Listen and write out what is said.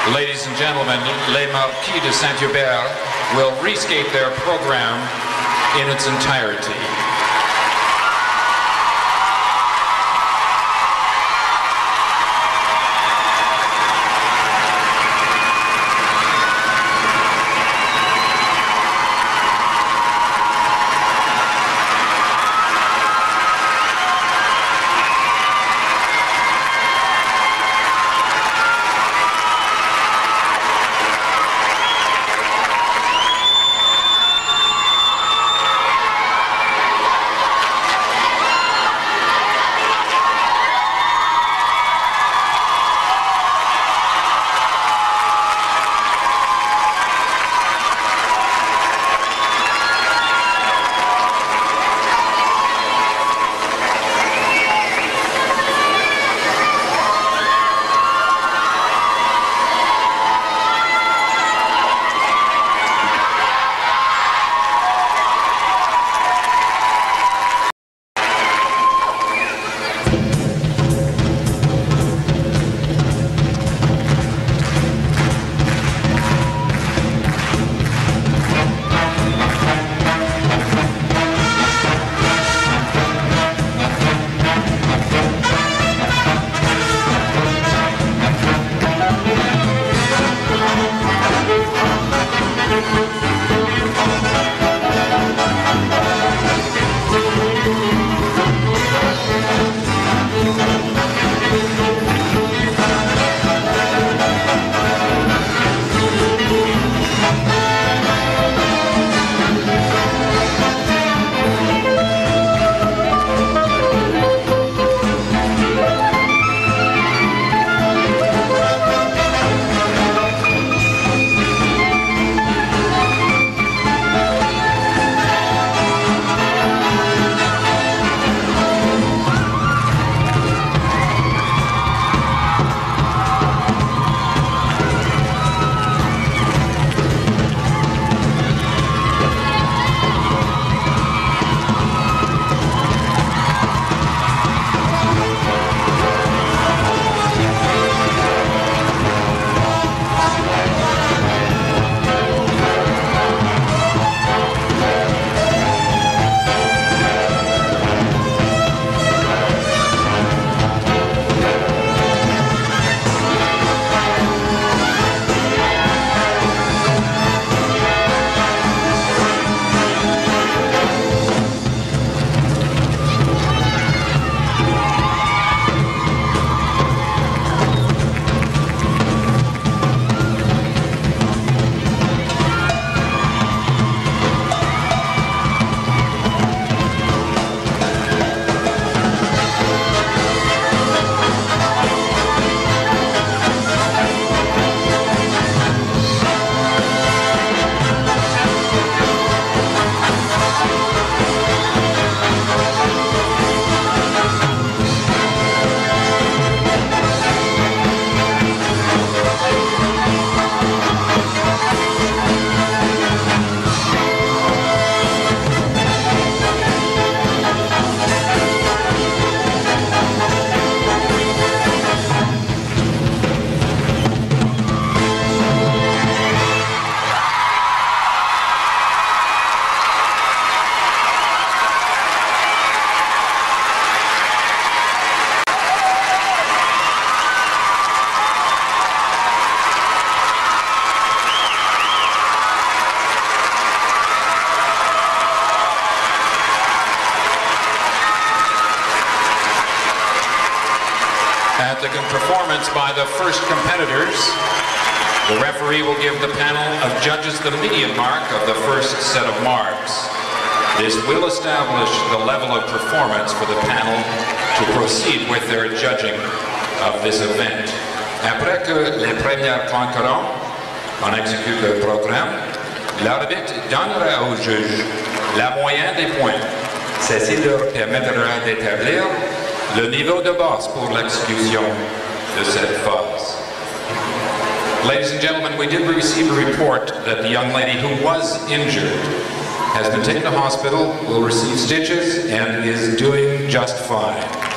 Ladies and gentlemen, les Marquis de Saint-Hubert will rescape their program in its entirety. At the performance by the first competitors, the referee will give the panel of judges the median mark of the first set of marks. This will establish the level of performance for the panel to proceed with their judging of this event. Après que les premiers concurrents en exécutent le programme, l'arbitre donnera aux juges la moyenne des points. Ceci leur permettra d'établir le niveau de base pour l'exécution de cette phase. Ladies and gentlemen, we did receive a report that the young lady who was injured has been taken to hospital, will receive stitches, and is doing just fine.